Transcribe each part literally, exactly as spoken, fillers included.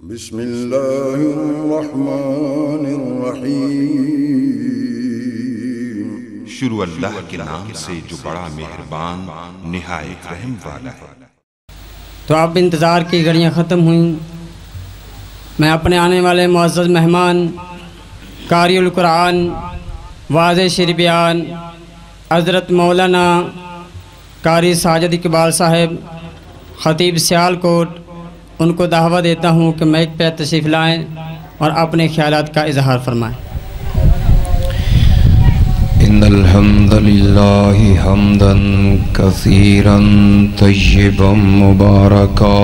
بسم اللہ الرحمن الرحیم۔ شروع اللہ کے نام سے جو بڑا مہربان نہایت رحم والا ہے۔ تو اب انتظار کی گھڑیاں ختم ہوئیں۔ میں اپنے آنے والے معزز مہمان قاری القرآن واضح شرع بیان حضرت مولانا قاری ساجد اقبال صاحب خطیب سیالکوٹ ان کو دعوت دیتا ہوں کہ مائک پہ تشریف لائیں اور اپنے خیالات کا اظہار فرمائیں۔ ان الحمد للہ حمدا کثیرا طیبا مبارکا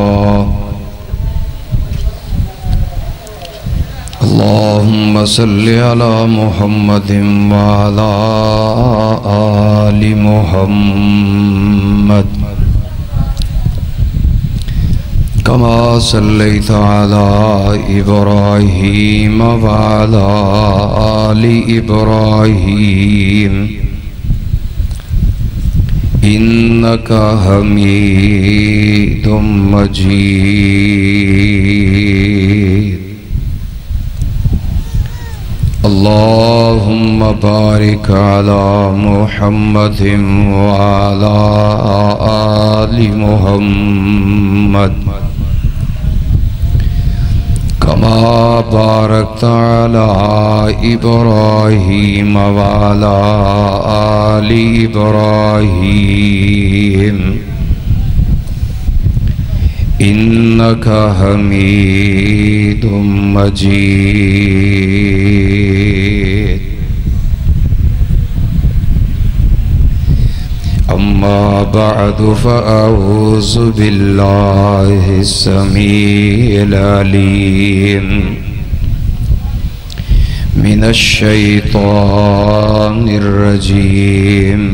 اللہم صل علی محمد وعلی آل محمد کما صلیت علی ابراہیم وعلی آل ابراہیم انکا حمید مجید اللہم بارک علی محمد وعلی آل محمد کما بارکت علی ابراہیم وعلی آل ابراہیم انکا حمید مجید اما بعد فاعوذ باللہ السمیع العلیم من الشیطان الرجیم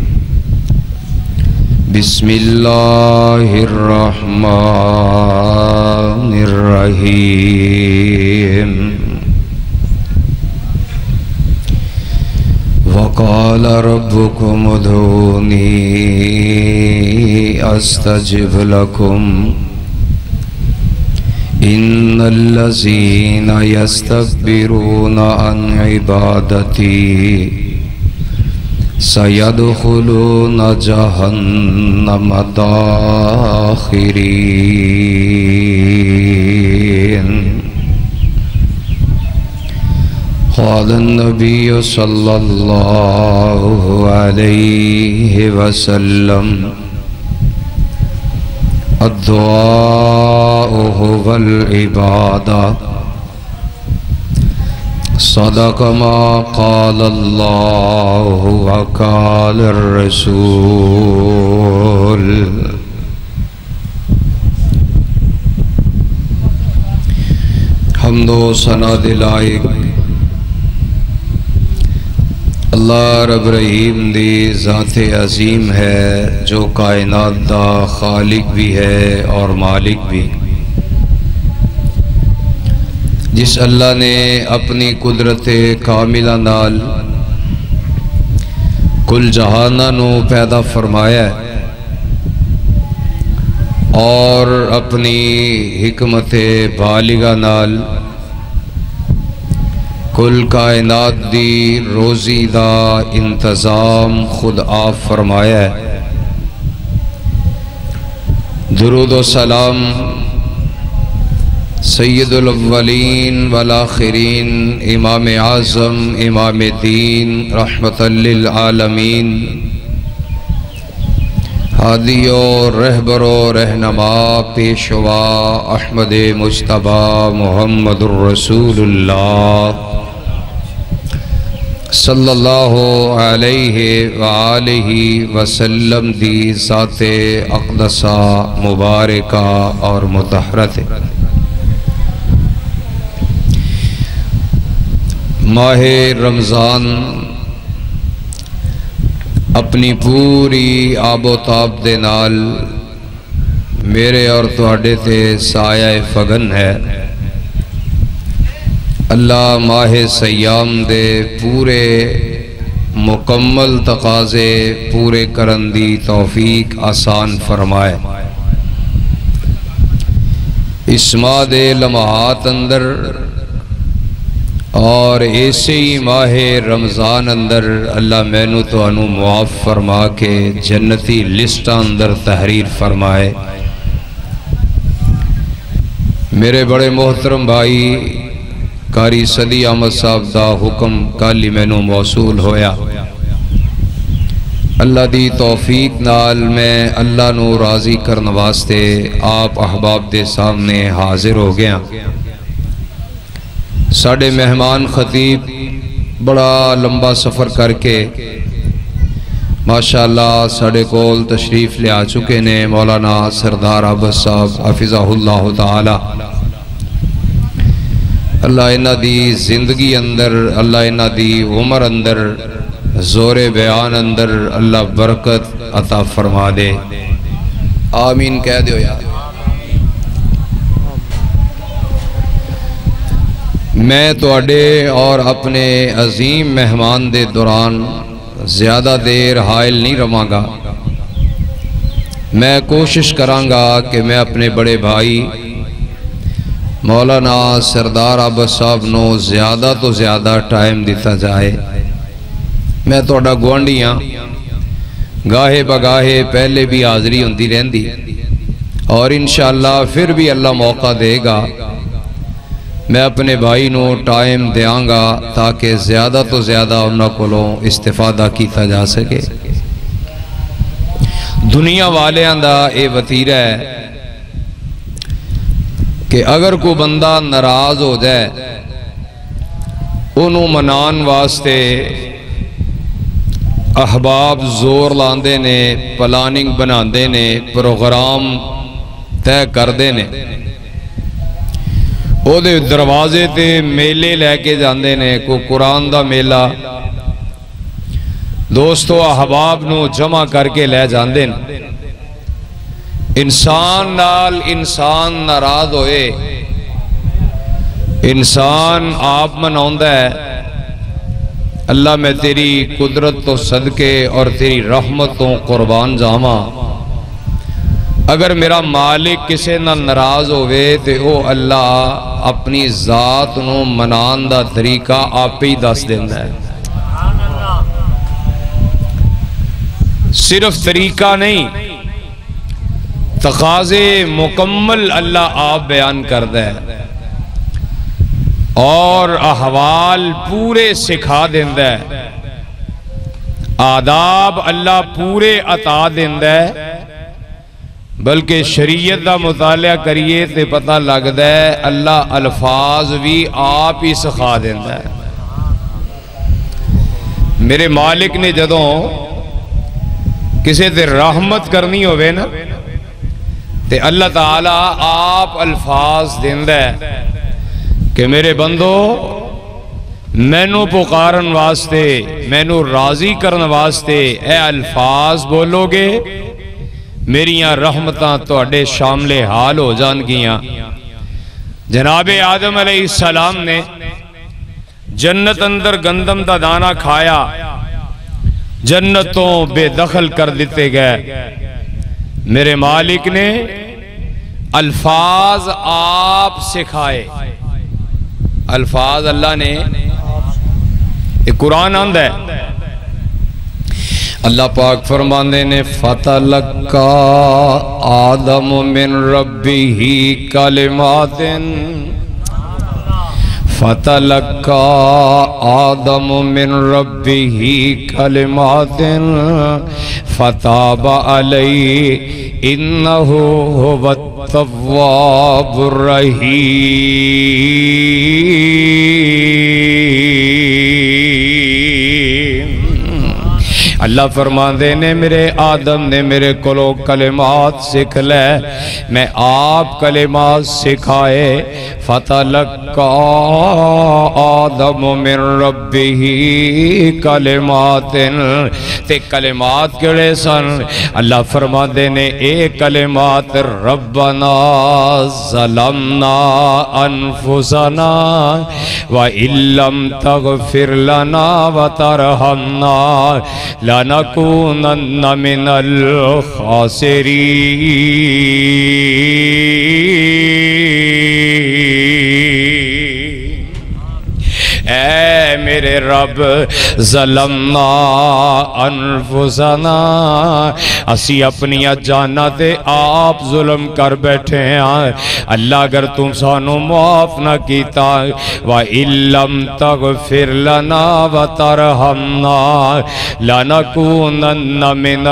بسم اللہ الرحمن الرحیم وقال ربكم ادعوني استجب لكم ان الذين يستكبرون عن عبادتي سيدخلون جهنم داخرين قال النبي صلى الله عليه وسلم الدعاء هو العبادة صدق ما قال الله وقال الرسول حمد و ثنا دلائق اللہ رب رحیم دی ذات عظیم ہے جو کائنات دا خالق بھی ہے اور مالک بھی، جس اللہ نے اپنی قدرت کاملہ نال کل جہانہ نو پیدا فرمایا ہے اور اپنی حکمت بالغہ نال کل کائنات دی روزی دا انتظام خود آپ فرمایا ہے۔ درود و سلام سید الاولین والآخرین امام اعظم امام دین رحمت للعالمین ہادی و رہبر و رہنما پیشوا احمد مجتبیٰ محمد الرسول اللہ صلی اللہ علیہ وآلہ وسلم دی ذات اقدسہ مبارکہ اور مطہرت۔ ماہ رمضان اپنی پوری آب و تاب دے نال میرے اور تواڈے تے سایہ فگن ہے۔ اللہ ماہ سیام دے پورے مکمل تقاضے پورے کرن دی توفیق آسان فرمائے۔ اس ماہ دے لمحات اندر اور ایسے ہی ماہ رمضان اندر اللہ مینو تو انو معاف فرما کے جنتی لسٹ اندر تحریر فرمائے۔ میرے بڑے محترم بھائی قاری صدی احمد صاحب دا حکم کالی مینو موصول ہویا، اللہ دی توفیق نال میں اللہ نو راضی کرن واسطے آپ احباب دے سامنے حاضر ہو گیا۔ ساڑھے مہمان خطیب بڑا لمبا سفر کر کے ماشاءاللہ ساڑھے کول تشریف لے آ چکے نے مولانا سردار عباس صاحب حفظہ اللہ تعالی۔ اللہ انہ دی زندگی اندر، اللہ انہ دی عمر اندر، زور بیان اندر اللہ برکت عطا فرما دے، آمین کہہ دیو یار۔ میں تواڈے اور اپنے عظیم مہمان دے دوران زیادہ دیر حائل نہیں رہاں گا۔ میں کوشش کرانگا کہ میں اپنے بڑے بھائی مولانا سردار عباس صاحب نو زیادہ تو زیادہ ٹائم دیتا جائے۔ میں تواڈا گوانڈیاں گاہے بگاہے پہلے بھی حاضری ہوندی رہندی اور انشاءاللہ پھر بھی اللہ موقع دے گا، میں اپنے بھائی نو ٹائم دیاں گا تاکہ زیادہ تو زیادہ انہاں کولوں استفادہ کیتا جا سکے۔ دنیا والیاں دا اے وتیرہ ہے کہ اگر کوئی بندہ ناراض ہو جائے انہوں منان واسطے احباب زور لاندے نے، پلاننگ بناندے نے، پروگرام طے کردے نے، او دے دروازے تے میلے لے کے جاندے نے، کو قرآن دا میلہ دوستو احباب نو جمع کر کے لے جاندے نے۔ انسان نال انسان ناراض ہوئے، انسان آپ مناؤندہ ہے اللہ میں تیری قدرت تو صدقے اور تیری رحمتوں قربان جاواں، اگر میرا مالک کسے نہ ناراض ہوئے تے او اللہ اپنی ذات نو منان دا طریقہ آپ ہی دس دیندہ ہے۔ صرف طریقہ نہیں، تقاضے مکمل اللہ آپ بیان کردہ ہے اور احوال پورے سکھا دیندہ ہے، آداب اللہ پورے عطا دیندہ ہے، بلکہ شریعت دا مطالعہ کریے تے پتہ لگتا ہے اللہ الفاظ بھی آپ ہی سکھا دیندہ ہے۔ میرے مالک نے جدوں کسے تے رحمت کرنی ہوئے نا تے اللہ تعالیٰ آپ الفاظ دیندہ ہے کہ میرے بندو مینو پکارن واسطے، مینو راضی کرن واسطے اے الفاظ بولو گے، میریاں رحمتاں تو اڈے شامل حال ہو جان گیاں۔ جناب آدم علیہ السلام نے جنت اندر گندم دا دانہ کھایا، جنتوں بے دخل کر دیتے گئے، میرے مالک نے الفاظ آپ سکھائے، الفاظ اللہ نے، ایک قرآن آندہ ہے، اللہ پاک فرماندے نے فَتَلَقَّى آدَمُ مِن رَبِّهِ كَلِمَاتٍ فَتَلَقَّى آدَمُ مِن رَبِّهِ كَلِمَاتٍ فَتَابَ عَلَيْهِ إِنَّهُ هُوَ التَّوَّابُ الرَّحِيمُ۔ اللہ فرماندے نے میرے آدم نے میرے کلو کلمات سکھ لے، میں آپ کلمات سکھائے، فَتَلَقَّى آدَمُ مِن رَبِّهِ كَلِمَاتٍ، تے کلمات کڑے سن، اللہ فرماندے نے اے کلمات ربنا ظلمنا انفسنا وَإِن لَّمْ تَغْفِرْ لَنَا وَتَرْحَمْنَا لَنَكُونَنَّ مِنَ الْخَاسِرِينَ۔ اے میرے رب ظلمنا انفسنا، اسی اپنی جانا تے آپ ظلم کر بیٹھے ہیں اللہ، اگر تم سانو معاف نہ کیتا وَإِن لَّمْ تَغْفِرْ لَنَا وَتَرْحَمْنَا لَنَكُونَنَّ مِنَ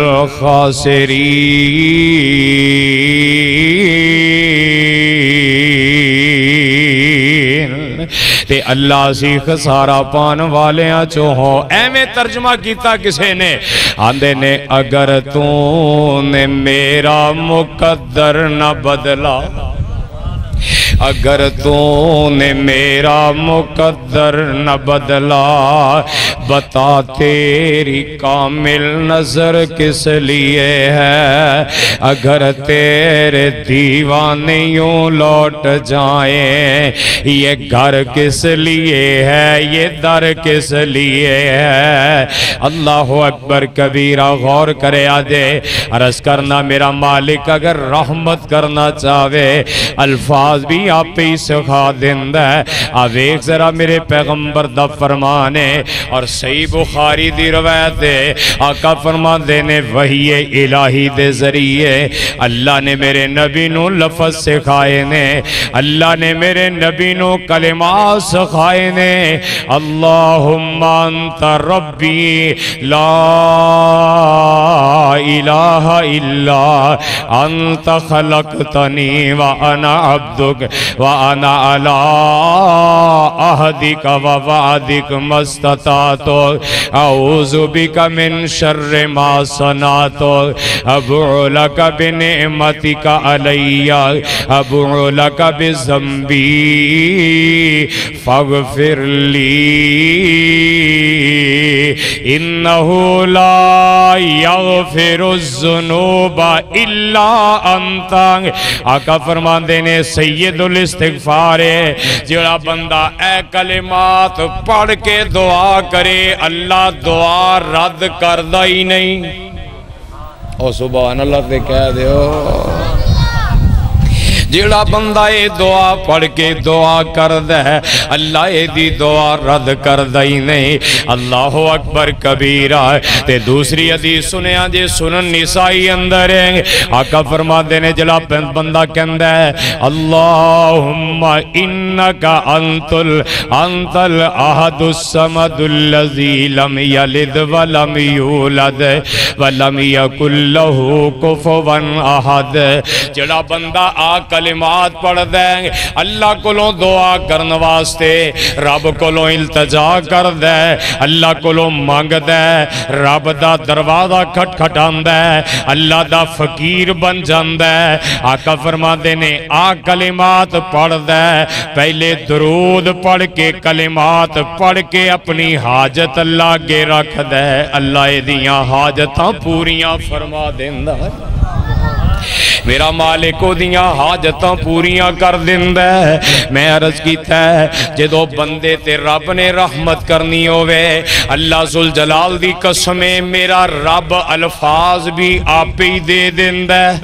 الْخَاسِرِينَ۔ تے اللہ سی خسارہ پان والیاں چو ہو۔ اے میں ترجمہ کیتا کسے نے، آندے نے اگر تو نے میرا مقدر نہ بدلا، اگر تو نے میرا مقدر نہ بدلا، بتا تیری کامل نظر کس لیے ہے، اگر تیرے دیوانے یوں لوٹ جائیں، یہ گھر کس لیے ہے، یہ در کس لیے ہے۔ اللہ اکبر کبیرہ، غور کرے آجے عرض کرنا میرا مالک اگر رحمت کرنا چاہے الفاظ بھی آپ پہ ہی سکھا دیندہ ہے۔ آپ ایک ذرا میرے پیغمبر دا فرمانے اور صحیح بخاری دی روایت ہے، آقا فرما دینے وحی الہی دے ذریعے اللہ نے میرے نبی نو لفظ سکھائے نے، اللہ نے میرے نبی نو کلمات سکھائے نے۔ اللہم انت ربی لا الہ الا انت خلقتنی وانا عبدک وانا علی عہدک ووعدک مستطاعت اعوذ بک من شر ما صنعت ابوء لک بنعمتک علی ابوء لک بذنبی فاغفر لی انہ لا یغفر الذنوب الا انت۔ آقا فرمان دینے سید الاستغفار ہے جڑا بندہ اے کلمات پڑھ کے دعا کرے اللہ دعا رد کردہ ہی نہیں۔ او سبحان اللہ تے کہہ دے ہو، جڑا بندہ اے دعا پڑھ کے دعا کرد ہے اللہ اے دی دعا رد کردہ ہی نہیں۔ اللہ اکبر کبیرہ۔ تے دوسری حدیث سنیا جے سنن نسائی اندر ہے، آقا فرما دینے جڑا بندہ کہندہ ہے اللہم انکا انت انت الاحد الصمد الذی لم یلد ولم یولد ولم یکن لہ کفوا احد۔ جڑا بندہ آقا کلمات پڑھ دیں اللہ کولوں دعا کرن واسطے، رب کولوں التجا کر دے، اللہ کولوں مانگ دے، رب دا دروازہ کھٹ کھٹان دے، اللہ دا فقیر بن جان دے۔ آقا فرما دینے آ کلمات پڑھ دے، پہلے درود پڑھ کے کلمات پڑھ کے اپنی حاجت اللہ کے رکھ دے، اللہ دیاں حاجتاں پوریاں فرما دیندہ ہے۔ میرا مالک کو دیاں حاجتاں پوریاں کر دیندہ ہے۔ میں عرض کیتا ہے جدو بندے تے رب نے رحمت کرنی ہوئے اللہ ذوالجلال دی قسمیں میرا رب الفاظ بھی آپ ہی دے دیندہ ہے،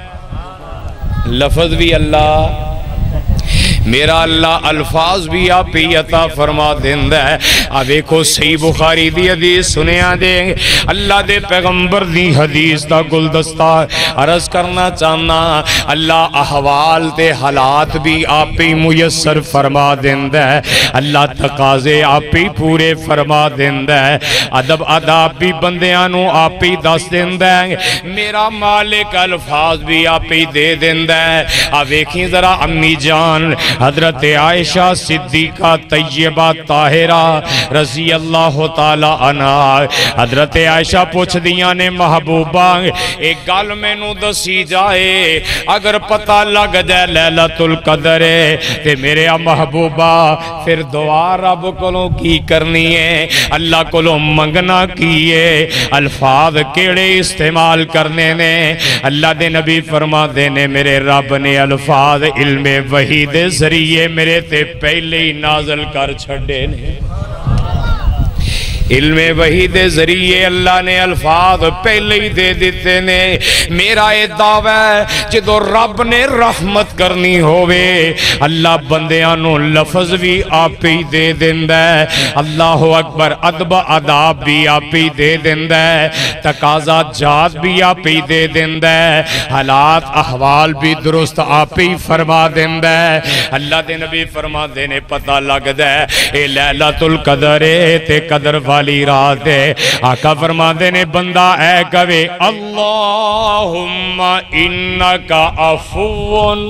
لفظ بھی اللہ میرا اللہ الفاظ بھی آپ ہی عطا فرما دیندہ ہے۔ اب ایکو صحیح بخاری دی حدیث سنیا دیں اللہ دے پیغمبر دی حدیث دا گلدستہ عرض کرنا چاہنا، اللہ احوال تے حالات بھی آپ ہی میسر فرما دیندہ ہے، اللہ تقاضے آپ ہی پورے فرما دیندہ ہے، ادب اداب بھی بندیانو آپ ہی دس دیندہ ہے، میرا مالک الفاظ بھی آپ ہی دے دیندہ ہے۔ اب ایکھیں ذرا امی جان حضرت عائشہ صدیقہ طیبہ طاہرہ رضی اللہ تعالی عنہ، حضرت عائشہ پوچھ دیاں نے محبوبہ ایک گل میں نو دسی جائے اگر پتہ لگ جائے لیلۃ القدر ہے تے میرے محبوبہ پھر دعا رب کولوں کی کرنی ہے، اللہ کولوں منگنا کیے، الفاظ کیڑے استعمال کرنے نے؟ اللہ دے نبی فرما دینے میرے رب نے الفاظ علم وحی دے ذریعے میرے تے پہلے ہی نازل کر چھڑے نے۔ علم وحی دے ذریعے اللہ نے الفاظ پہلے ہی دے دیتے نے میرا اے دعویٰ ہے جدو رب نے رحمت کرنی ہوئے اللہ بندیاں نو لفظ بھی آپ ہی دے دیندہ ہے اللہ اکبر ادب عذاب بھی آپ ہی دے دیندہ ہے تقاضا جات بھی آپ ہی دے دیندہ ہے حالات احوال بھی درست آپ ہی فرما دیندہ ہے اللہ دے نبی فرما دینے پتہ لگ دے اے لیلۃ القدر تے قدر والی رات ہے آقا فرما دینے بندہ اے کہے اللہم انکا عفون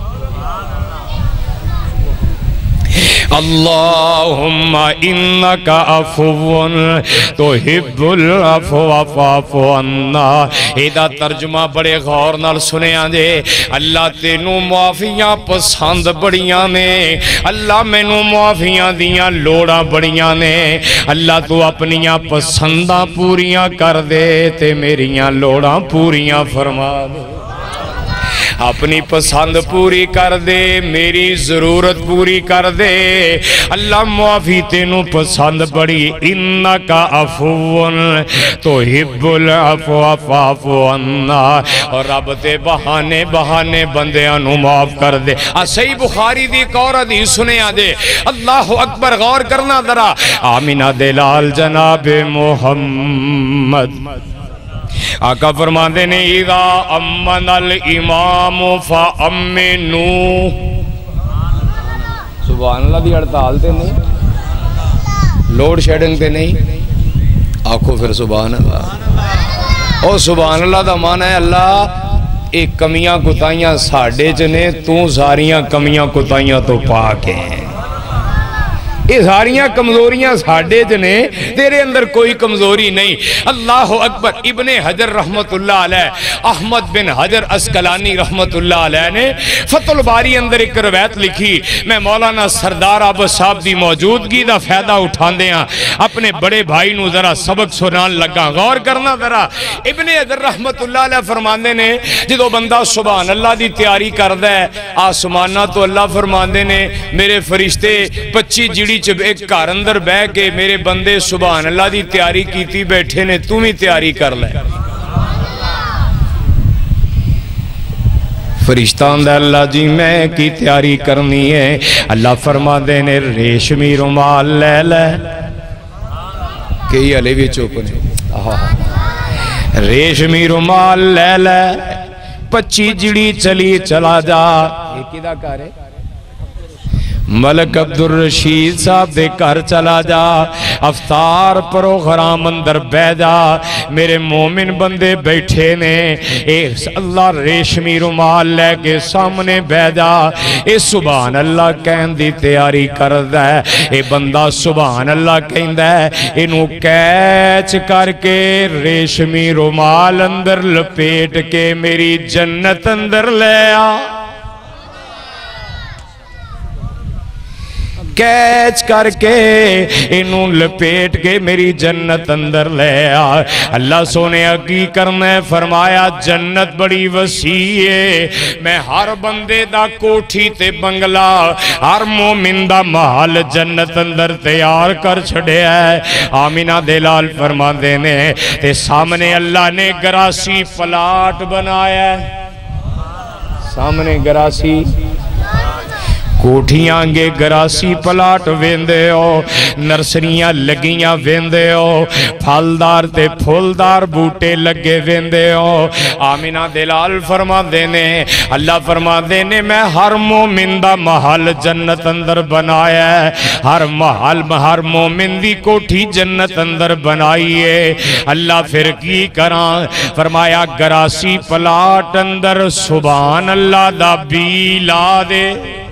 اللہم انکا عفون تحب العفو فاعف عنا ایدہ ترجمہ بڑے غور نال سنے آنجے اللہ تینوں معافیاں پسند بڑیاں نے اللہ مینوں معافیاں دیاں لوڑاں بڑیاں نے اللہ تو اپنیاں پسنداں پوریاں کر دے تے میریاں لوڑاں پوریاں فرما دے اپنی پسند پوری کر دے میری ضرورت پوری کر دے اللہ معافی تینوں پسند بڑی انکا عفون تحب العفو فاعف عنا اور رب تے بہانے بہانے بندیاں نو معاف کر دے صحیح بخاری دی ایک اور حدیث سنے آ دے اللہ اکبر غور کرنا ذرا آمینہ دلال جناب محمد آقا فرماتے نے اذا امن الامام فامنو سبحان اللہ دی ہڑتال تے نہیں لوڈ شیڈنگ تے نہیں آنکھوں پھر سبحان اللہ او سبحان اللہ دا معنی ہے اللہ ایک کمیاں کتائیاں ساڑھے جنے تو ساریاں کمیاں کتائیاں تو پاک ہیں یہ ساریاں کمزوریاں ساڑھے جنے تیرے اندر کوئی کمزوری نہیں اللہ اکبر ابن حجر رحمت اللہ علیہ احمد بن حجر اسقلانی رحمت اللہ علیہ نے فتح الباری اندر ایک روایت لکھی میں مولانا سردار عباس صاحب دی موجودگی دا فائدہ اٹھان دیاں اپنے بڑے بھائی نو ذرا سبق سنان لگا غور کرنا ذرا ابن حجر رحمت اللہ علیہ فرماندے نے جدو بندہ سبحان اللہ دی تیاری کردہ ہے آسمانہ تو اللہ فرماندے نے میرے فرشتے پچی جڑی جب ایک کار اندر بے کے میرے بندے سبحان اللہ دی تیاری کیتی بیٹھے نے تم ہی تیاری کر لے فرشتہ اندر اللہ جی میں کی تیاری کرنی ہے اللہ فرما دینے ریشمی رومال لے لے کئی علی بھی چوپنے ریشمی رومال لے لے پچی جڑی چلی چلا جا ایک ہی دا کار ہے ملک عبدالرشید صاحب دے کر چلا جا افطار پروگرام اندر بے جا میرے مومن بندے بیٹھے نے اے اللہ ریشمی رومال لے کے سامنے بے جا اے سبحان اللہ کہن دی تیاری کردہ ہے اے بندہ سبحان اللہ کہن دے انہوں کیچ کر کے ریشمی رومال اندر لپیٹ کے میری جنت اندر لے آ کیچ کر کے انہوں لپیٹ کے میری جنت اندر لے آ اللہ سونے کی کرنا فرمایا جنت بڑی وسیع ہے میں ہر بندے دا کوٹھی تے بنگلہ ہر مومن دا محل جنت اندر تیار کر چھڑے ہے آمینہ دلال فرما دینے تے سامنے اللہ نے گراسی پلاٹ بنایا ہے سامنے گراسی کوٹھیاں گے گراسی پلاٹ ویندے ہو نرسریاں لگیاں ویندے ہو پھلدار تے پھولدار بوٹے لگے ویندے ہو آمینہ دلال فرما دینے اللہ فرما دینے میں ہر مومن دا محل جنت اندر بنایا ہے ہر محل ہر مومن دی کوٹھی جنت اندر بنائیے اللہ پھر کی کران فرمایا گراسی پلاٹ اندر سبحان اللہ دا بی لا دے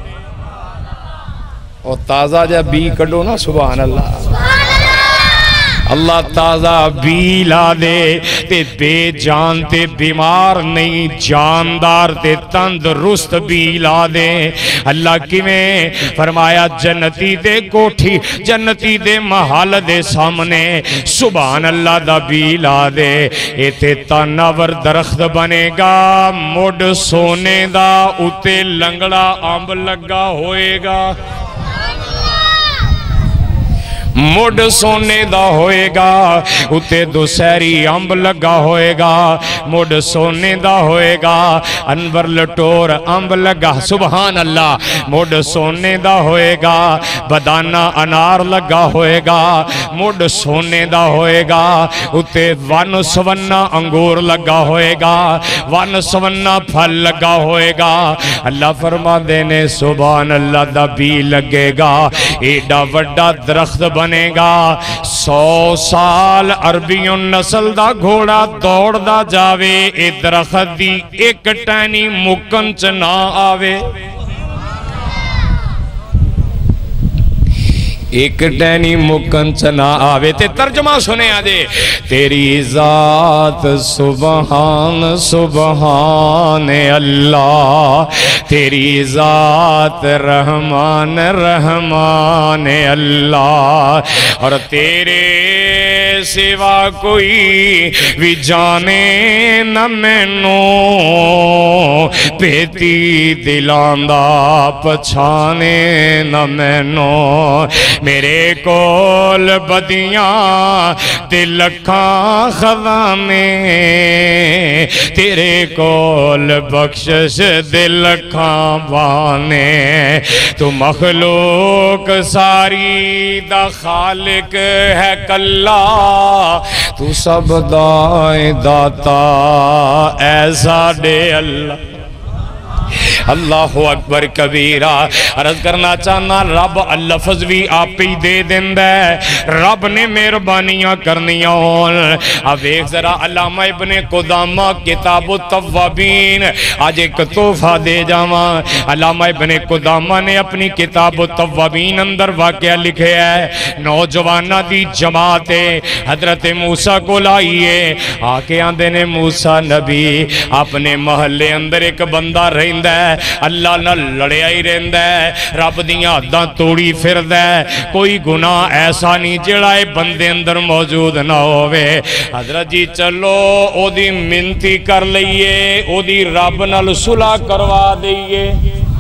اور تازہ جا بی کڑو نا سبحان اللہ اللہ تازہ بی لا دے تے بے جان تے بیمار نہیں جاندار تے تندرست بی لا دے اللہ کی میں فرمایا جنتی دے کوٹھی جنتی دے محل دے سامنے سبحان اللہ دا بی لا دے اے تے تاناور درخت بنے گا مڈ سونے دا اتے لنگڑا آمب لگا ہوئے گا مڈ سونے دا ہوئے گا اتے دوسری امب لگا ہوئے گا مڈ سونے دا ہوئے گا انور لٹور امب لگا سبحان اللہ مڈ سونے دا ہوئے گا بدانہ انار لگا ہوئے گا مڈ سونے دا ہوئے گا اتے ون سونہ انگور لگا ہوئے گا ون سونہ پھل لگا ہوئے گا اللہ فرما دینے سبحان اللہ دا بھی لگے گا ایڈا وڈا درخت بنے گا سو سال عربیوں نسل دا گھوڑا دوڑ دا جاوے اے درخت دی ایک ٹینی مکن چ نہ آوے ایک ٹینی مکن چ نہ آوے تے ترجمہ سنے آجے تیری ذات سبحان سبحان اللہ تیری ذات رحمان رحمان اللہ اور تیرے سوا کوئی بھی جانے نہ مینوں پیتی دلاندہ پچھانے نہ مینوں میرے کول بدیاں تے لکھاں خزانے تیرے کول بخشش دے لکھاں بانے تو مخلوق ساری دا خالق ہے کلا تو سب دائیں داتا ایسا دے اللہ اللہ اکبر کبیرہ عرض کرنا چاہنا رب اللفظ بھی آپ ہی دے دن ہے رب نے مہربانیاں کرنیاں ہون اب ایک ذرا علامہ ابن قدامہ کتاب التوابین آج ایک تحفہ دے جاواں علامہ ابن قدامہ نے اپنی کتاب التوابین اندر واقعہ لکھے ہے نوجوانہ دی جماعت حضرت موسیٰ کو لائیے آکے آندے نے موسیٰ نبی اپنے محلے اندر ایک بندہ رہندہ ہے اللہ نہ لڑے آئی رہند ہے رب دیاں حداں توڑی پھرد ہے کوئی گناہ ایسا نہیں جڑائے بندے اندر موجود نہ ہوئے حضرت جی چلو او دی منتی کر لئیے او دی رب نال صلح کروا دئیے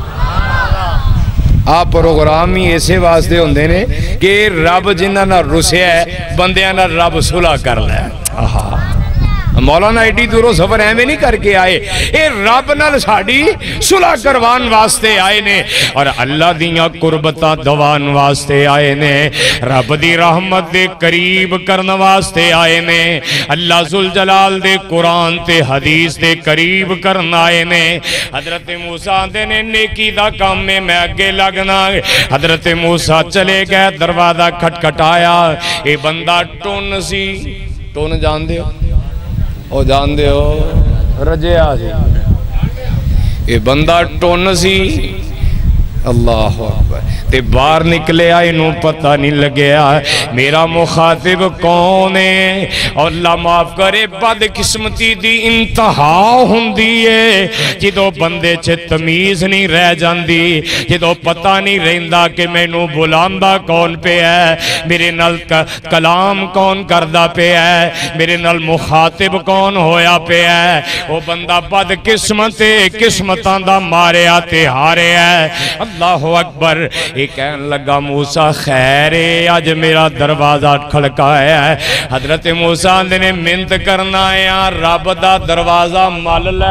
آپ پروگرام ہی ایسے واسطے ہوندے نے کہ رب جنہ نہ رسے ہے بندیاں نہ رب صلح کر لے آہا مولانا ایڈی دوروں سفر ایمیں نہیں کر کے آئے اے رب نال ساڑی صلح کروان واسطے آئے نے اور اللہ دیاں قربتاں دوان واسطے آئے نے رب دی رحمت دے قریب کرن واسطے آئے نے اللہ ذوالجلال دے قرآن تے حدیث دے قریب کرن آئے نے حضرت موسیٰ دے نے نیکی دا کام میں میں اگے لگنا حضرت موسیٰ چلے گئے دروازہ کھٹ کھٹایا اے بندہ ٹون سی ٹون جان دے او جان دے ہو رجے آجے اے بندہ ٹون سی اللہ اکبر تے باہر نکلے آئے نو پتہ نہیں لگیا میرا مخاطب کون ہے اور اللہ معاف کرے بد قسمتی دی انتہا ہوندی ہے جدو بندے چھے تمیز نہیں رہ جاندی جدو پتہ نہیں رہندہ کہ میں نو بلاندہ کون پہ ہے میرے نال کلام کون کردہ پہ ہے میرے نال مخاطب کون ہویا پہ ہے وہ بندہ بد قسمتے قسمتاں دا مارے آتے ہارے ہے اللہ اکبر ایک کہن لگا موسیٰ خیرے آج میرا دروازہ کھڑکایا ہے حضرت موسیٰ نے منت کرنا ہے رب دا دروازہ مال لے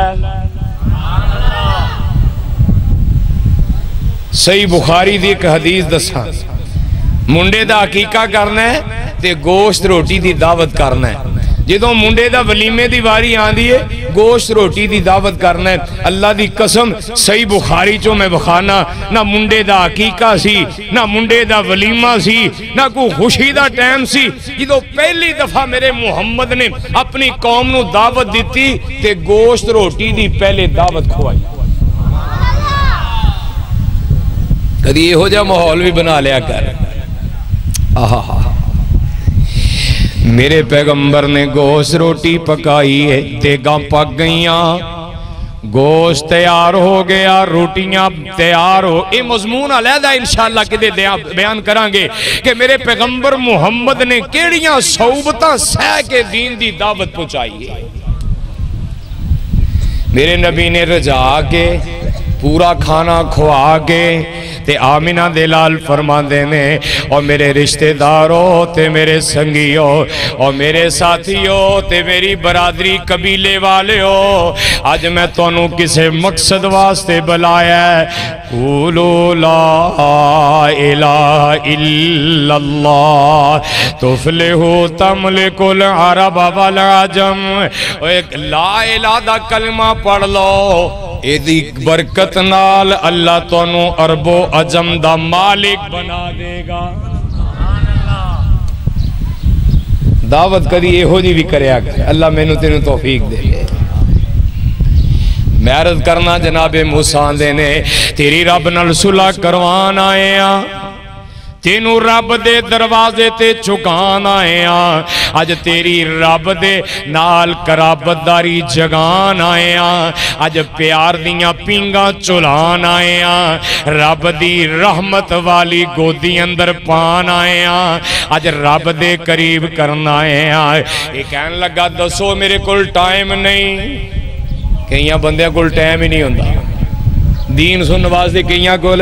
صحیح بخاری دی ایک حدیث دساں منڈے دا عقیقہ کرنا ہے تے گوشت روٹی دی دعوت کرنا ہے جدوں منڈے دا ولیمے دی واری آندی ہے گوشت روٹی دی دعوت کرنا ہے اللہ دی قسم صحیح بخاری چو میں بخانا نہ منڈے دا عقیقہ سی نہ منڈے دا ولیمہ سی نہ کوئی خوشی دا ٹائم سی جدوں پہلی دفعہ میرے محمد نے اپنی قوم نو دعوت دیتی تے گوشت روٹی دی پہلے دعوت کھوائی کدی یہ ہو جا ماحول بھی بنا لیا کر آہا ہاں میرے پیغمبر نے گوشت روٹی پکائی ہے دیگاں پک گئیاں گوشت تیار ہو گیا روٹیاں تیار ہو اے مضمون علیحدہ انشاءاللہ کدے بیان کرانگے کہ میرے پیغمبر محمد نے کیڑیاں صحبتاں سہ کے دین دی دعوت پہنچائی ہے میرے نبی نے رجا کے پورا کھانا کھوا کے تے آمینہ دے لال فرما دینے اور میرے رشتہ داروں تے میرے سنگیوں اور میرے ساتھیوں تے میری برادری قبیلے والے ہو آج میں تونوں کسے مقصد واسطے بلایا ہے قولوا لا الہ الا اللہ تفلحوا تملکوا العرب والعجم ایک لا الہ دا کلمہ پڑھ لو ایدی برکت نال اللہ تونوں عرب و عجم دا مالک بنا دے گا دعوت کری اے ہو جی بھی کرے آگے اللہ میں نو تینوں توفیق دے گے میں عرض کرنا جناب موسیٰ دینے تیری رب نال صلح کروان آئے ہیں تینوں رب دے دروازے تے چکان آئے ہیں آج تیری رب دے نال قرابت داری جگان آئے ہیں آج پیار دیاں پینگاں چلان آئے ہیں رب دی رحمت والی گودی اندر پان آئے ہیں آج رب دے قریب کرنا آئے ہیں یہ کہنے لگا دسو میرے کل ٹائم نہیں کئیاں بندیاں کل ٹائم ہی نہیں ہوندہ دین سن نوازے کئیاں کل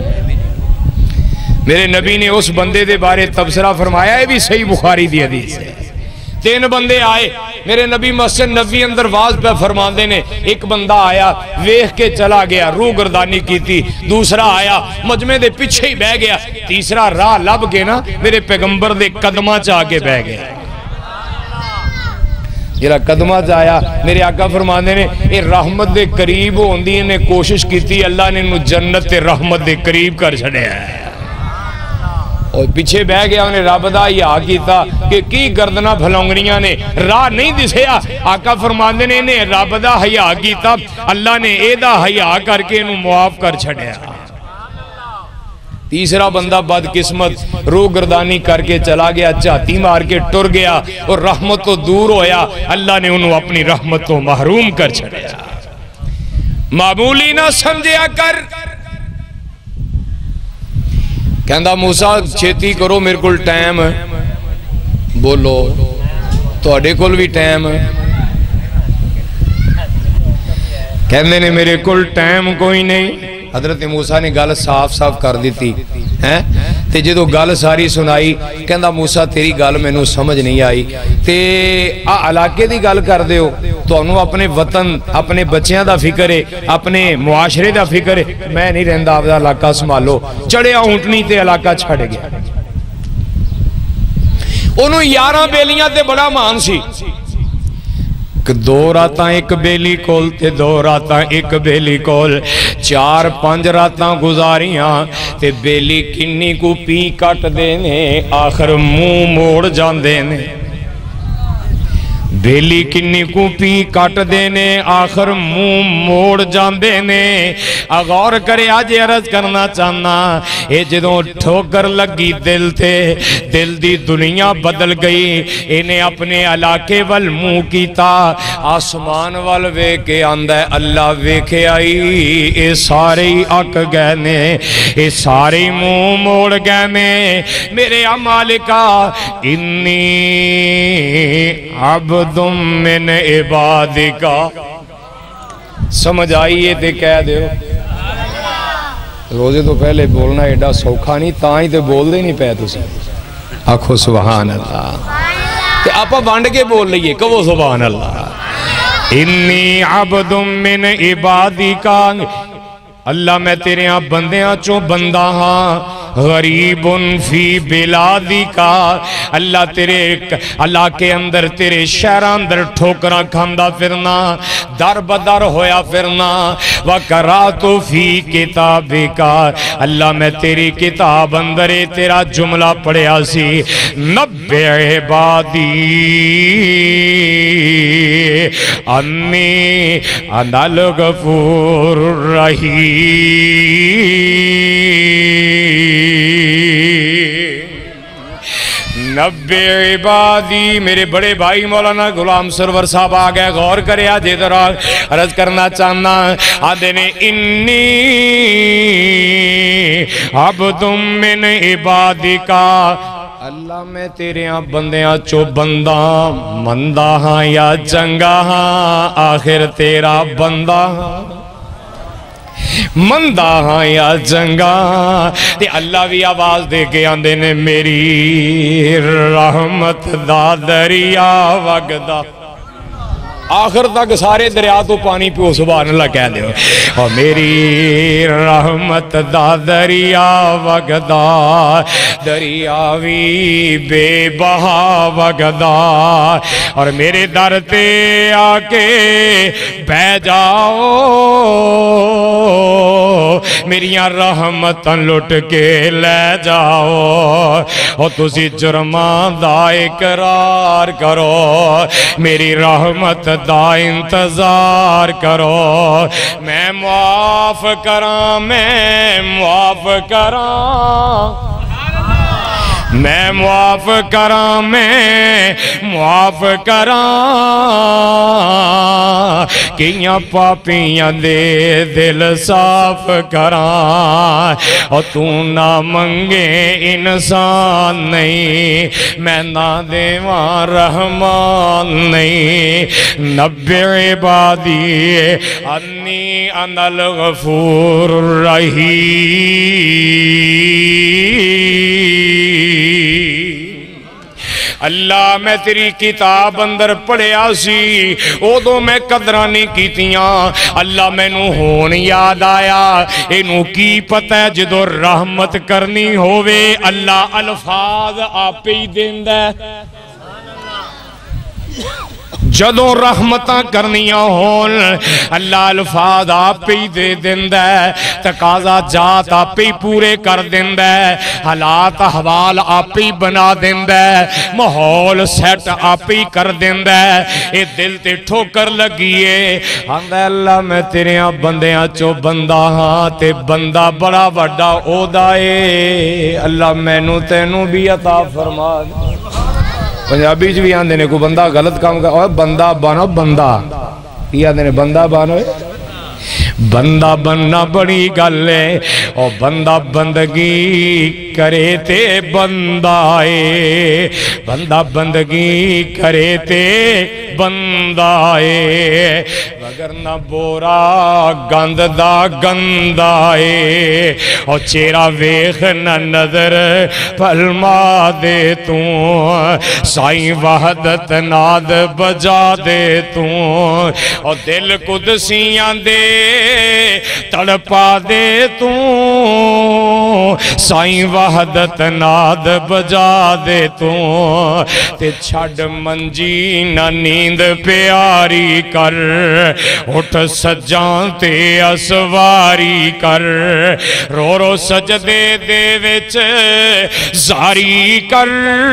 میرے نبی نے اس بندے دے بارے تبصرہ فرمایا ہے بھی صحیح بخاری دی حدیث ہے تین بندے آئے میرے نبی مسجد نبی اندر واز پہ فرماندے نے ایک بندہ آیا ویخ کے چلا گیا روح گردانی کی تھی دوسرا آیا مجمع دے پیچھے ہی بہ گیا تیسرا راہ لب کے نا میرے پیغمبر دے قدمہ چاہ کے بہ گیا جرا قدمہ چاہیا میرے آقا فرماندے نے اے رحمت دے قریب ہوندی نے کوشش کی تھی اللہ نے انہوں جنت تے رحمت دے قریب کر چھڑے ہے اور پیچھے بہ گیا انہیں رب دا یا کیتا کہ کی گردنا بھلونگریاں نے راہ نہیں دسیا آقا فرماندے نے انہیں رب دا حیا کیتا اللہ نے اے دا حیا کر کے انہوں معاف کر چھڑیا تیسرا بندہ بدقسمت روح گردانی کر کے چلا گیا چاہتی مار کے ٹر گیا اور رحمت تو دور ہویا اللہ نے انہوں اپنی رحمت تو محروم کر چھڑیا معمولی نہ سمجھیا کر کہندہ موسیٰ چھیتی کرو میرے کل ٹائم بولو تو اڈے کل بھی ٹائم کہندے نے میرے کل ٹائم کوئی نہیں حضرت موسیٰ نے گل صاف صاف کر دیتی تے جدو گل ساری سنائی کہندہ موسیٰ تیری گل میں نو سمجھ نہیں آئی تے آ علاقے دی گل کر دے ہو تو انہوں اپنے وطن اپنے بچیاں دا فکر ہے اپنے معاشرے دا فکر ہے میں نہیں رہندہ آپ دا علاقہ سمالو چڑھے اونٹنی تے علاقہ چھڑ گیا انہوں یارہ بیلیاں تے بڑا مان سی دو راتاں ایک بیلی کول تے دو راتاں ایک بیلی کول چار پانچ راتاں گزاریاں تے بیلی کنی کو پی کٹ دینے آخر موں موڑ جان دینے بیلی کنی کو پی کٹ دینے آخر موں موڑ جان دینے غور کرے آج عرض کرنا چاہنا اے جدوں ٹھوکر لگی دل تے دل دی دنیا بدل گئی انہیں اپنے علاقے وال موں کیتا آسمان وال وے کے آندہ اللہ وے کے آئی اے سارے ہی اک گئنے اے سارے ہی موں موڑ گئنے میرے مالکا انی عبد تم من عبادی کا سمجھ آئیے تے کہہ دے روزے تو پہلے بولنا ایڈا سوکھا نہیں تاں تے بول دے نہیں پہ تسی آکھو سبحان اللہ تے آپا بانڈ کے بول لئیے کہو سبحان اللہ انی عبد من عبادی کا اللہ میں تیرے ہاں بندیاں چوں بندہ ہاں غریب فی بلادی کا اللہ تیرے اللہ کے اندر تیرے شہر اندر ٹھوکرا کھاندہ پھرنا در بدر ہویا پھرنا وَقَرَاتُ فی کتابی کا اللہ میں تیری کتاب اندر تیرا جملہ پڑھیا سی نبّ عبادی انی انا الغفور الرحیم نبّ عبادی میرے بڑے بھائی مولانا غلام سرور صاحب آگئے غور کرے آج ادھر عرض کرنا چاہنا آدھے نے انی عبد من عبادی کا اللہ میں تیرے ہاں بندیاں چو بندہ مندہ ہاں یا چنگا ہاں آخر تیرا بندہ ہاں مندہ ہاں یا جنگا تے اللہ بھی آواز دے کے آندے نے میری رحمت دا دریا وگدا آخر تک سارے دریا تو پانی پیو سبحان اللہ کہہ دے اور میری رحمت دا دریا وگدا دریاوی بے بہا وگدا اور میرے در تے آکے بہ جاؤ میریاں رحمتاں لٹ کے لے جاؤ اور تسی جرمان دا اقرار کرو میری رحمت دا انتظار کرو میں معاف کراں میں معاف کراں میں معاف کراں میں معاف کراں کیاں پاپیاں دے دل صاف کراں اور تو نہ منگے انسان نہیں میں نہ دیواں رحمان نہیں نبی عبادی انی انا الغفور الرحیم اللہ میں تیری کتاب اندر پڑھیا سی او دو میں قدرہ نہیں کیتیاں اللہ میں نو ہون یاد آیا انو کی پتہ ہے جدو رحمت کرنی ہووے اللہ الفاظ آپ ہی دیندہ ہے جدو رحمتاں کرنیاں ہون اللہ الفاظ آپ ہی دے دیندہ ہے تقاضا جات آپ ہی پورے کر دیندہ ہے حالات احوال آپ ہی بنا دیندہ ہے ماحول سیٹ آپ ہی کر دیندہ ہے اے دل تے ٹھوکر لگیے آندہ اللہ میں تیریاں بندیاں چو بندہ ہاں تے بندہ بڑا وڈا او دائے اللہ میں نو تینو بھی عطا فرما دے پنجابی جو بھی آندے نے کو بندہ غلط کام کر اور بندہ بانو بندہ یہ آندے نے بندہ بانو بندہ بننا بڑی گل ہے اور بندہ بندگی کرے تے بندہ آئے بندہ بندگی کرے تے بندہ آئے وگرنہ بورا گند دا گند آئے اور چیرا ویخ نہ نظر پلما دے تو سائیں وحدت ناد بجا دے تو اور دل قدسیاں دے تڑپا دے تو سائیں وحدت ناد بجا دے تو تے چھڑ منجی نہ نیند پیاری کر اٹھ سجان تے اسواری کر رو رو سجدے دے وچ زاری کر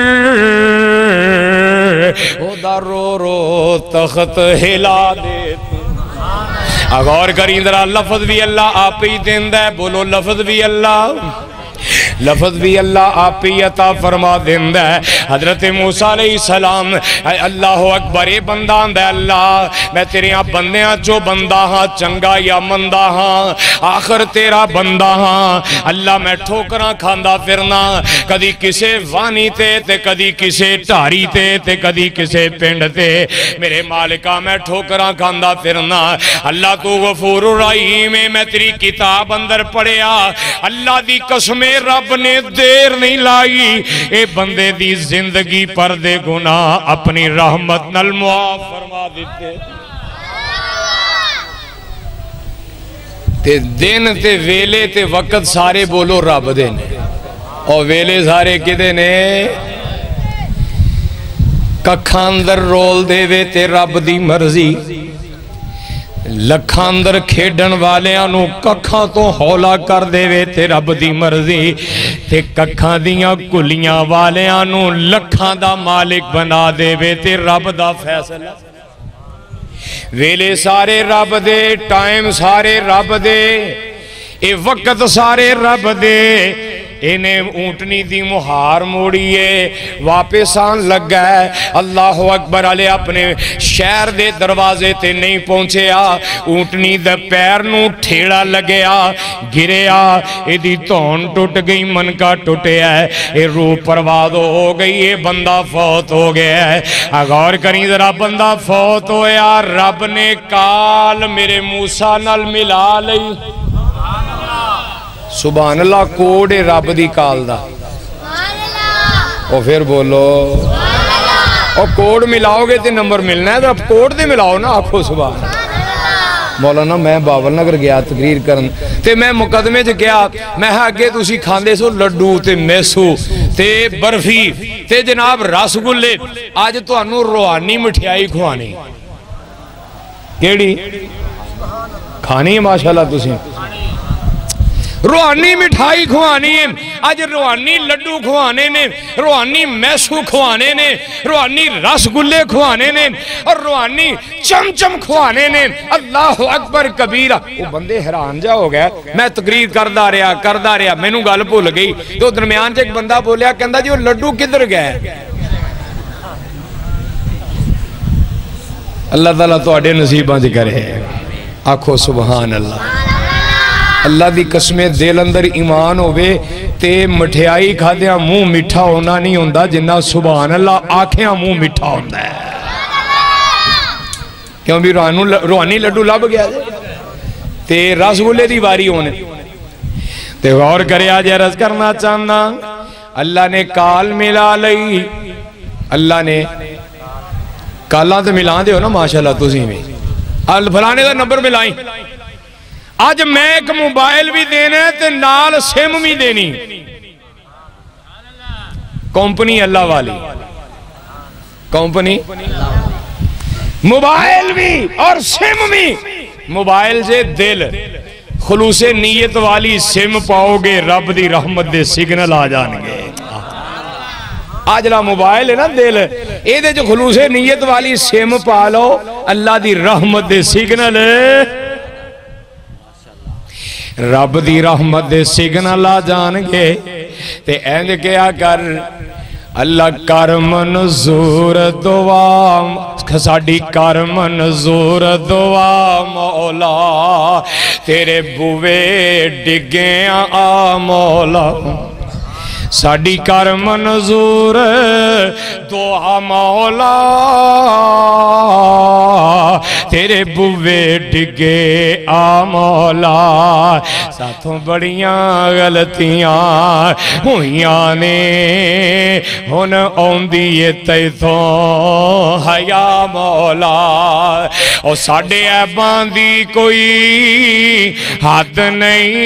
او دا رو رو تخت ہلا دے تو اغور کریں ذرا لفظ بھی اللہ آپ ہی دیندہ ہے بولو لفظ بھی اللہ لفظ بھی اللہ آپ ہی عطا فرما دیندہ ہے حضرت موسیٰ علیہ السلام اے اللہ اکبر اے بندہ آندہ ہے اللہ میں تیرے یہاں بندیاں جو بندہ ہاں چنگا یا مندہ ہاں آخر تیرا بندہ ہاں اللہ میں ٹھوکراں کھاندہ پھرنا کدی کسے وانی تے تے کدی کسے ٹاری تے تے کدی کسے پنڈ تے میرے مالکہ میں ٹھوکراں کھاندہ پھرنا اللہ تو غفور الرحیم میں تیری کتاب اندر پڑھیا اللہ دی قسمیں رب نے دیر نہیں لائی اے بندے دی زندگی پر دے گناہ اپنی رحمت نل معاف فرما دیتے تے دن تے ویلے تے وقت سارے بولو رب دے نے اور ویلے سارے کدے نے ککھاندر رول دے وے تے رب دی مرضی لکھاندر کھیڈن والے آنو ککھاں تو ہولا کر دے وے تے رب دی مرضی تے ککھاں دیاں کلیاں والے آنو لکھاں دا مالک بنا دے وے تے رب دا فیصلہ ویلے سارے رب دے ٹائم سارے رب دے اے وقت سارے رب دے انہیں اونٹنی دی مہار موڑیے واپس آن لگ گئے اللہ اکبر علیہ اپنے شہر دے دروازے تے نہیں پہنچیا اونٹنی دے پیر نو ٹھیڑا لگیا گریا اے دی تون ٹوٹ گئی من کا ٹوٹے ہے اے روح پرواز ہو گئی اے بندہ فوت ہو گیا ہے غور کریں ذرا بندہ فوت ہویا رب نے کال میرے موسیٰ نال ملا لئی سبحان اللہ کوڈ رب دی کال دا اور پھر بولو اور کوڈ ملاؤ گے تے نمبر ملنا ہے تو اب کوڈ دے ملاؤ نا آکھو سبحان اللہ مولانا میں باول نگر گیا تقریر کرن تے میں مقدمے جو گیا میں آگے تُسی کھاندے سو لڈو تے میسو تے برفی تے جناب رس گلے آج تو انو روحانی مٹھیائی کھوانی کیڑی کھانی ہے ماشاءاللہ تُسی روحانی مٹھائی کھوانے نے آج روحانی لڈو کھوانے نے روحانی میسو کھوانے نے روحانی رس گلے کھوانے نے اور روحانی چم چم کھوانے نے اللہ اکبر کبیرہ وہ بندے حیران جا ہو گیا میں تقریر کردہ رہا کردہ رہا میں نوں گل بھول گئی تو درمیان سے ایک بندہ بولیا کہندا جی وہ لڈو کدھر گئے اللہ تعالیٰ تو اڈے نصیباں دی کرے آکھو سبحان اللہ اللہ دی قسمیں دل اندر ایمان ہوئے تے مٹھیائی کھا دیا منہ مٹھا ہونا نہیں ہوندہ جنہ سبحان اللہ آنکھیں منہ مٹھا ہوندہ ہے کیوں بھی روحانی لڈو لب گیا دے تے رس گلے دی واری ہونے تے غور کرے آج عرض کرنا چاہنا اللہ نے کال ملا لئی اللہ نے کالاں تے ملان دے ہو نا ماشاءاللہ تُسی میں فلانے دا نمبر ملائیں آج میں ایک موبائل بھی دینا ہے تے نال سم بھی دینی کمپنی اللہ والی کمپنی موبائل بھی اور سم بھی موبائل سے دل خلوص نیت والی سم پاؤ گے رب دی رحمت دے سگنل آ جان گے آج لا موبائل ہے نا دل اے دے جو خلوص نیت والی سم پا لو اللہ دی رحمت دے سگنل رب دی رحمت دے سگنل آ جان گے تے اینج کیا کر اللہ کر منظور دعا ساڑی کر منظور دعا مولا تیرے بوے ڈگیاں آ مولا ساڑی کر منظور دعا مولا تیرے بوے ڈگے آ مولا ساتھوں بڑیاں غلطیاں ہویاں نے ہن اوندی تیتھوں حیا مولا اور ساڑے عیباں دی کوئی حد نہیں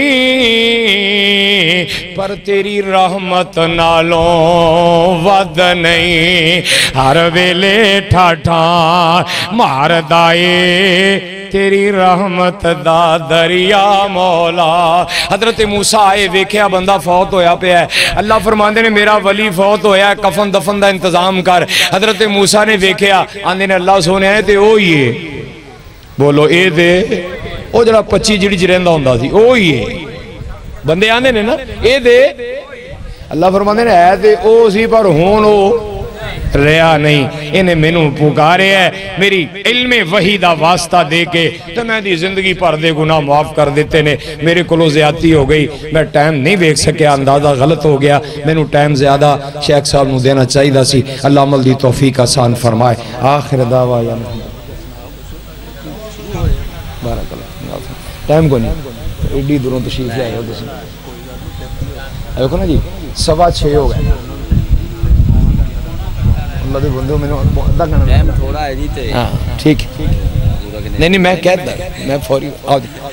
پر تیری رحمت نالوں ود نہیں ہر ویلے ٹھاٹھا مار دائے تیری رحمت دا دریا مولا حضرت موسیٰ آئے ویکھیا بندہ فوت ہویا پہ ہے اللہ فرماندے نے میرا ولی فوت ہویا ہے کفن دفن دا انتظام کر حضرت موسیٰ نے ویکھیا آندے نے اللہ سونے آئے تے او ہی ہے بولو اے دے او جڑا پچی جڑی جرندہ ہوندہ تھی او ہی ہے بندے آندے نے نا اے دے اللہ فرماندے نے ہے دے او سی پر ہون او ریا نہیں انہیں میں پکارے ہے میری علم وحی دا واسطہ دے کے تو میں دی زندگی پر دے گناہ معاف کر دیتے نے میرے کلو زیادتی ہو گئی میں ٹائم نہیں بیک سکیا اندازہ غلط ہو گیا میں نے ٹائم زیادہ شیخ صاحب نو دینا چاہی دا سی اللہ عمل دی توفیق آسان فرمائے آخر دعویٰ یا محمد بارک اللہ ٹائم کو نہیں ایڈی دوروں تشریف لے آئے ہو دسی ایو کو نا جی سوا چھے ہو گئے اللہ دے بندوں میں نے ٹائم تھوڑا ہے جی تے ہاں ٹھیک نہیں نہیں میں کہتا میں فوری آؤ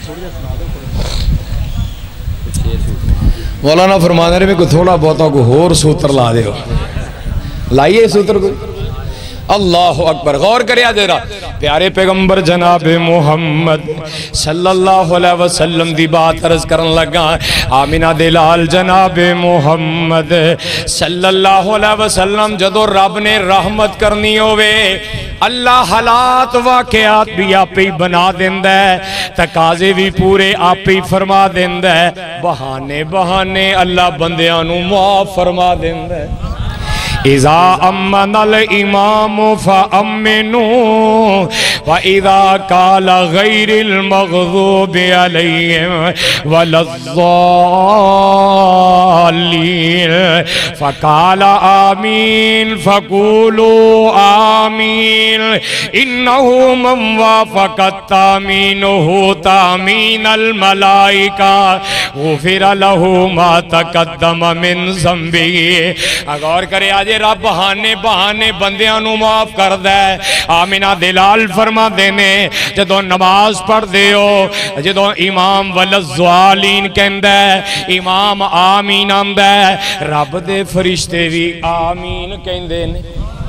مولانا فرمانے رہے میں کوئی تھوڑا بہتا کوئی ہور سوتر لا دے ہو لائیے سوتر کوئی اللہ اکبر غور کریا دے رہا پیارے پیغمبر جناب محمد صلی اللہ علیہ وسلم دی بات عرض کرن لگا آمینہ دلال جناب محمد صلی اللہ علیہ وسلم جدو رب نے رحمت کرنی ہوئے اللہ حالات واقعات بھی آپ ہی بنا دیندہ ہے تقاضے بھی پورے آپ ہی فرما دیندہ ہے بہانے بہانے اللہ بندیانو معاف فرما دیندہ ہے اذا امن الامام فامنوا واذا قال غیر المغضوب علیہم ولا الضالین فقال آمین فقولو آمین انہو من وافقت تامینہو تامین الملائکہ غفر لہو ما تقدم من ذنبی. غور کرے آجے رب بہانے بہانے بندیاں نو معاف کر دے. آمینہ دلال فرما دینے جدو نماز پڑھ دے ہو جدو امام وللضالین کہندے امام آمین آمدے رب دے فرشتے بھی آمین کہندے نے.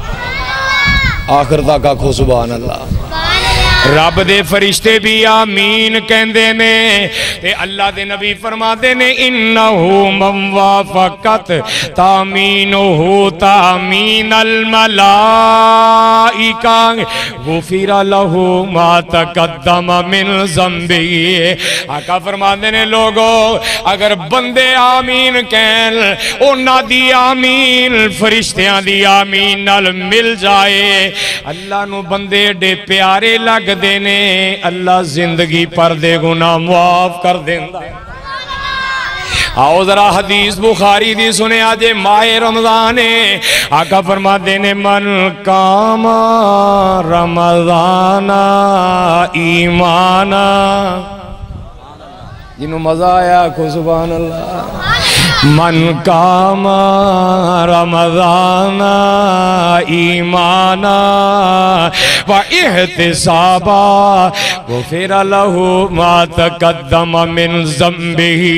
آخر تک آکھو سبحان اللہ. رب دے فرشتے بھی آمین کہندے نے تے اللہ دے نبی فرما دے نے انہو من وافقت تامینہو تامین الملائکہ غفر لہو ما تقدم من ذنبی. آقا فرما دے نے لوگو اگر بندے آمین کہن اونا دی آمین فرشتیاں دی آمین نال مل جائے اللہ نو بندے ڈے پیارے لگ دینے اللہ زندگی پر دے گناہ معاف کر دیندہ. آؤ ذرا حدیث بخاری دی سنے آجے ماہ رمضان آقا فرما دینے من کام رمضان ایمانا. جنہوں مزہ آیا کو سبحان اللہ. من کام رمضان ایمانا و احتسابا غفر لہو ما تقدم من ذنبہ.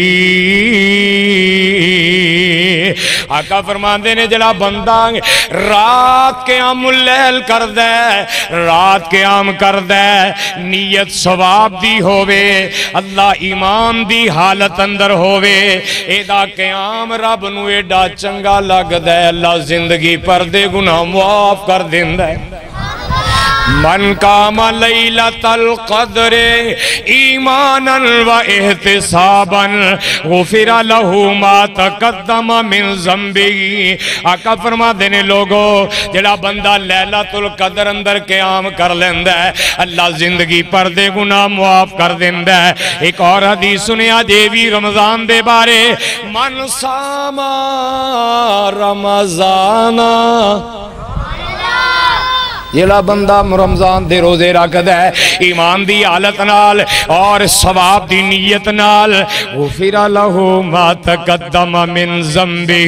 آقا فرماندے نے جلا بندہ رات قیام اللیل کر دے رات قیام کر دے نیت ثواب دی ہووے اللہ ایمان دی حالت اندر ہووے ایدہ قیام رب نو ایڈا چنگا لگ دے اللہ زندگی پر دے گناہ معاف کر دیں دے. من کام لیلت القدر ایمانا و احتسابا غفر لہو ما تقدم من ذنبی. آقا فرما دینے لوگو جڑا بندہ لیلت القدر اندر قیام کر لیندہ ہے اللہ زندگی پر دے گناہ معاف کر دیندہ ہے. ایک اور حدیث سنیا دیوی رمضان دے بارے من ساما رمضانا جیڑا بندہ رمضان دے روزے رکھ دے ایمان دی حالت نال اور ثواب دی نیت نال غفر لہو ما تقدم من ذنبہ.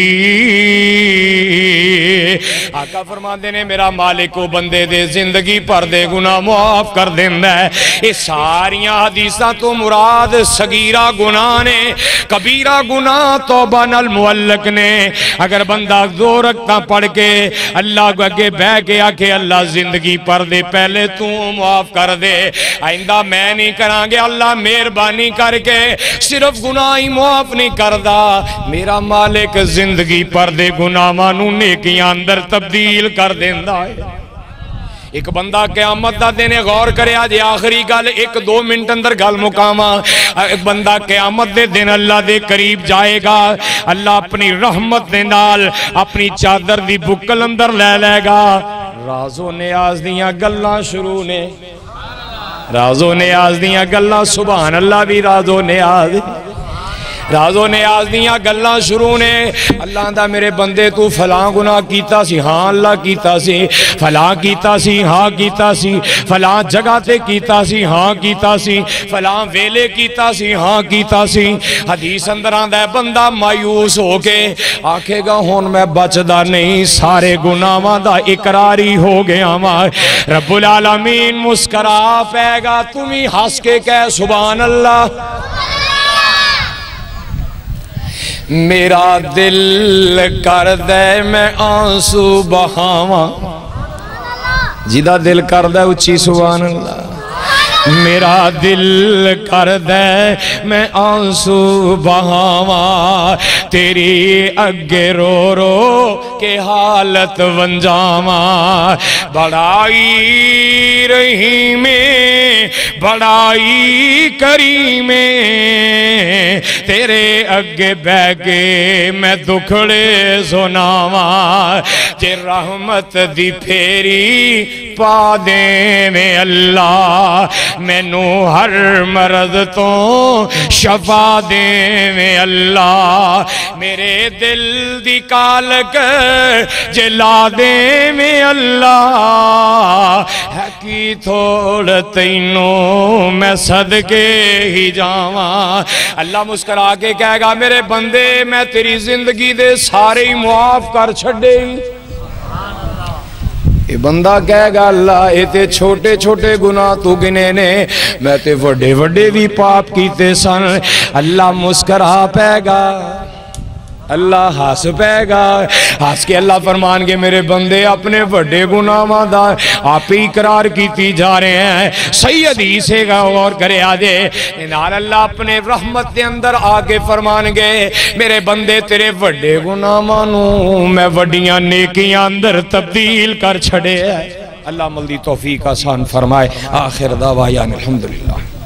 آقا فرما دینے میرا مالک و بندے دے زندگی پر دے گناہ معاف کر دیندہ ہے. یہ ساریاں حدیثاں تو مراد صغیرہ گناہ نے کبیرہ گناہ توبہ المعلق نے. اگر بندہ دو رکعتاں پڑھ کے اللہ کو اگے بہ کے آکے اللہ زندگی پر دے پہلے تو معاف کر دے آئندہ میں نہیں کرانگے اللہ مہربانی کر کے صرف گناہ ہی معاف نہیں کردہ میرا مالک زندگی پر دے گناہ مانو نیکیاں اندر تبدیل کر دیندہ ہے. ایک بندہ قیامت دا دینے غور کرے آج آخری گل ایک دو منٹ اندر گل مقامہ ایک بندہ قیامت دے دن اللہ دے قریب جائے گا اللہ اپنی رحمت دے نال اپنی چادر دی بکل اندر لے لے گا راز و نیاز دیاں گلاں شروع نے راز و نیاز دیاں گلاں سبحان اللہ بھی راز و نیاز راز و نیاز دیاں گلاں شروع نے اللہ دا میرے بندے تو فلاں گناہ کیتا سی ہاں اللہ کیتا سی فلاں کیتا سی ہاں کیتا سی فلاں جگہ تے کیتا سی ہاں کیتا سی فلاں ویلے کیتا سی ہاں کیتا سی. حدیث اندر آندہ ہے بندہ مایوس ہو کے آکھے گا ہون میں بچدا نہیں سارے گناہاں دا اقراری ہو گیا ماں. رب العالمین مسکرا پے گا تمہیں ہنس کے کہے سبحان اللہ میرا دل کر دے میں آنسو بہاواں جیدہ دل کر دے اچھی سبحان اللہ میرا دل کر دے میں آنسو بہاواں تیری اگے رو رو کے حالت ونجاواں. بڑائی رحیم بڑائی کریم تیرے اگے بہ کے میں دکھڑے سناواں جے رحمت دی پھیری پا دے میں اللہ میں نو ہر مرض مرض تو شفا دے میں اللہ میرے دل دی کالک جلا دے میں اللہ ہے کی تھوڑ تینوں میں صدقے ہی جاواں اللہ مسکرا کے کہے گا میرے بندے میں تیری زندگی دے سارے ہی معاف کر چھڑے یہ بندہ کہے گا اللہ اے تے چھوٹے چھوٹے گناہ تو گنے نے میں تے وڈے وڈے بھی پاپ کیتے سن اللہ مسکرا پے گا اللہ ہاس پے گا ہاس کے اللہ فرمان کے میرے بندے اپنے وڈے گناہ دا آپ ہی اقرار کیتی جا رہے ہیں صحیح حدیث ہے گا اور کرے آجے انہار اللہ اپنے رحمت دے اندر آگے فرمان گے میرے بندے تیرے وڈے گناہ مانوں میں وڈیاں نیکیاں اندر تبدیل کر چھڑے ہیں اللہ ملدی توفیق آسان فرمائے آخر دعویان الحمدللہ